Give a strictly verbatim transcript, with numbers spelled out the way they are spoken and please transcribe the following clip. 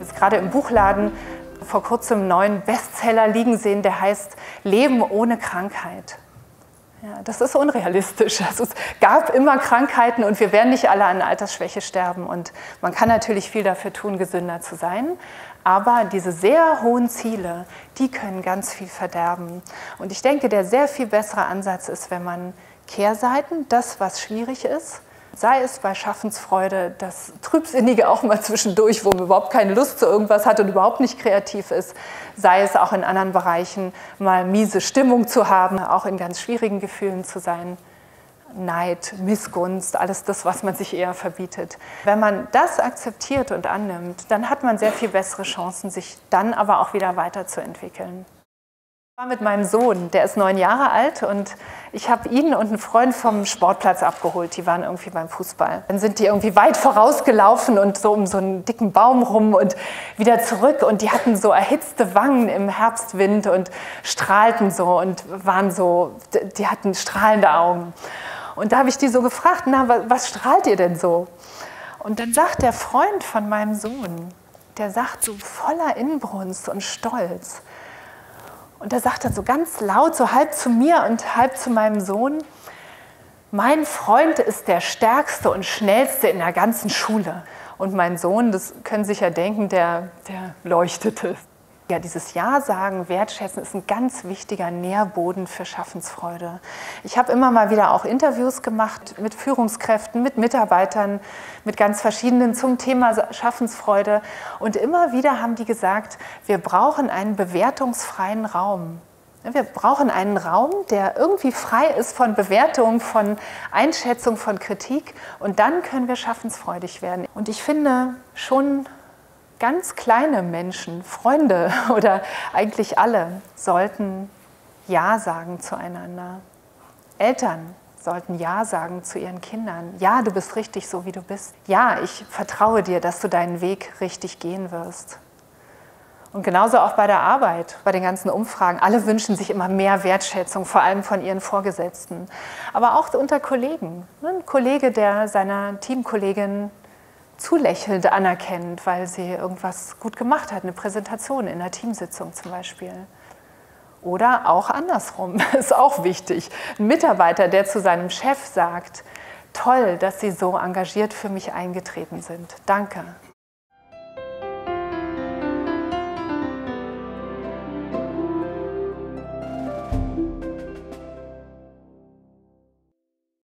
jetzt gerade im Buchladen vor kurzem einen neuen Bestseller liegen sehen, der heißt Leben ohne Krankheit. Ja, das ist unrealistisch. Also es gab immer Krankheiten und wir werden nicht alle an Altersschwäche sterben. Und man kann natürlich viel dafür tun, gesünder zu sein. Aber diese sehr hohen Ziele, die können ganz viel verderben. Und ich denke, der sehr viel bessere Ansatz ist, wenn man Kehrseiten, das, was schwierig ist, sei es bei Schaffensfreude, das Trübsinnige auch mal zwischendurch, wo man überhaupt keine Lust zu irgendwas hat und überhaupt nicht kreativ ist, sei es auch in anderen Bereichen mal miese Stimmung zu haben, auch in ganz schwierigen Gefühlen zu sein, Neid, Missgunst, alles das, was man sich eher verbietet. Wenn man das akzeptiert und annimmt, dann hat man sehr viel bessere Chancen, sich dann aber auch wieder weiterzuentwickeln. Ich war mit meinem Sohn, der ist neun Jahre alt und ich habe ihn und einen Freund vom Sportplatz abgeholt. Die waren irgendwie beim Fußball. Dann sind die irgendwie weit vorausgelaufen und so um so einen dicken Baum rum und wieder zurück. Und die hatten so erhitzte Wangen im Herbstwind und strahlten so und waren so, die hatten strahlende Augen. Und da habe ich die so gefragt, na, was strahlt ihr denn so? Und dann sagt der Freund von meinem Sohn, der sagt so voller Inbrunst und Stolz, und er sagt dann so ganz laut, so halb zu mir und halb zu meinem Sohn, mein Freund ist der stärkste und schnellste in der ganzen Schule. Und mein Sohn, das können Sie sich ja denken, der, der leuchtete. Ja, dieses Ja sagen, wertschätzen ist ein ganz wichtiger Nährboden für Schaffensfreude. Ich habe immer mal wieder auch Interviews gemacht mit Führungskräften, mit Mitarbeitern, mit ganz verschiedenen zum Thema Schaffensfreude. Und immer wieder haben die gesagt, wir brauchen einen bewertungsfreien Raum. Wir brauchen einen Raum, der irgendwie frei ist von Bewertung, von Einschätzung, von Kritik. Und dann können wir schaffensfreudig werden. Und ich finde schon, ganz kleine Menschen, Freunde oder eigentlich alle, sollten Ja sagen zueinander. Eltern sollten Ja sagen zu ihren Kindern. Ja, du bist richtig so, wie du bist. Ja, ich vertraue dir, dass du deinen Weg richtig gehen wirst. Und genauso auch bei der Arbeit, bei den ganzen Umfragen. Alle wünschen sich immer mehr Wertschätzung, vor allem von ihren Vorgesetzten. Aber auch unter Kollegen. Ein Kollege, der seiner Teamkollegin zulächelnd anerkennt, weil sie irgendwas gut gemacht hat, eine Präsentation in einer Teamsitzung zum Beispiel. Oder auch andersrum, ist auch wichtig. Ein Mitarbeiter, der zu seinem Chef sagt, toll, dass Sie so engagiert für mich eingetreten sind. Danke.